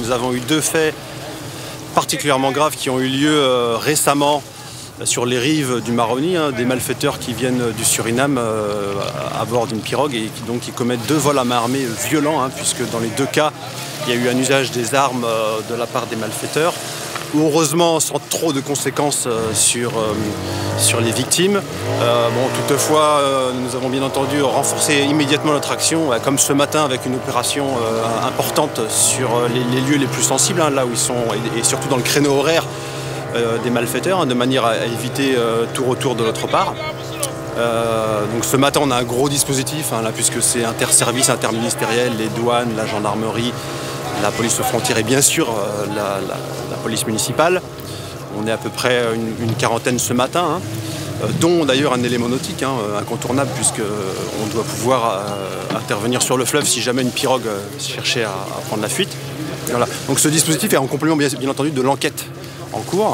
nous avons eu deux faits particulièrement graves qui ont eu lieu récemment sur les rives du Maroni, des malfaiteurs qui viennent du Suriname à bord d'une pirogue et qui commettent deux vols à main armée violents, puisque dans les deux cas, il y a eu un usage des armes de la part des malfaiteurs, heureusement sans trop de conséquences sur les victimes. Toutefois, nous avons bien entendu renforcé immédiatement notre action, comme ce matin avec une opération importante sur les lieux les plus sensibles, là où ils sont, et surtout dans le créneau horaire des malfaiteurs, de manière à éviter tout retour de notre part. Donc ce matin, on a un gros dispositif, là, puisque c'est interservices, interministériel, les douanes, la gendarmerie, la police aux frontières et bien sûr la police municipale. On est à peu près une quarantaine ce matin, dont d'ailleurs un élément nautique incontournable, puisqu'on doit pouvoir intervenir sur le fleuve si jamais une pirogue cherchait à prendre la fuite. Voilà. Donc ce dispositif est en complément bien entendu de l'enquête en cours.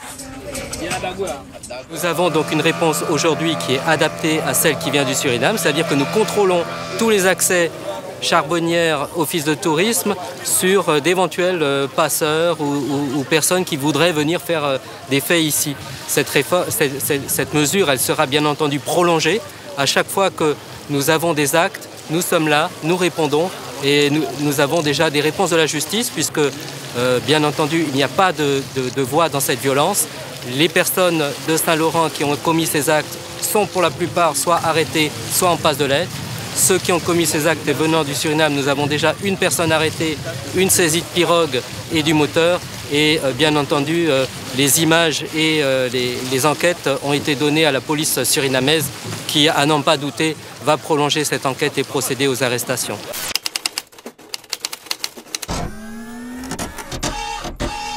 Nous avons donc une réponse aujourd'hui qui est adaptée à celle qui vient du Suriname, c'est-à-dire que nous contrôlons tous les accès charbonnières, office de tourisme, sur d'éventuels passeurs ou personnes qui voudraient venir faire des faits ici. Cette mesure, elle sera bien entendu prolongée. À chaque fois que nous avons des actes, nous sommes là, nous répondons et nous avons déjà des réponses de la justice puisque, bien entendu, il n'y a pas de voie dans cette violence. Les personnes de Saint-Laurent qui ont commis ces actes sont pour la plupart soit arrêtées, soit en passe de l'être. Ceux qui ont commis ces actes venant du Suriname, nous avons déjà une personne arrêtée, une saisie de pirogue et du moteur. Et bien entendu, les images et les enquêtes ont été données à la police surinamaise qui, à n'en pas douter, va prolonger cette enquête et procéder aux arrestations.